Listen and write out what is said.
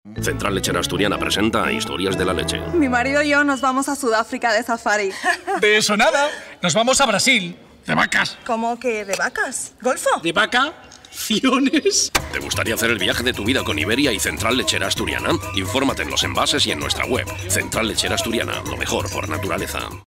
Central Lechera Asturiana presenta Historias de la Leche. Mi marido y yo nos vamos a Sudáfrica de safari. De eso nada, nos vamos a Brasil. De vacas. ¿Cómo que de vacas? ¿Golfo? De vacaciones. ¿Te gustaría hacer el viaje de tu vida con Iberia y Central Lechera Asturiana? Infórmate en los envases y en nuestra web. Central Lechera Asturiana, lo mejor por naturaleza.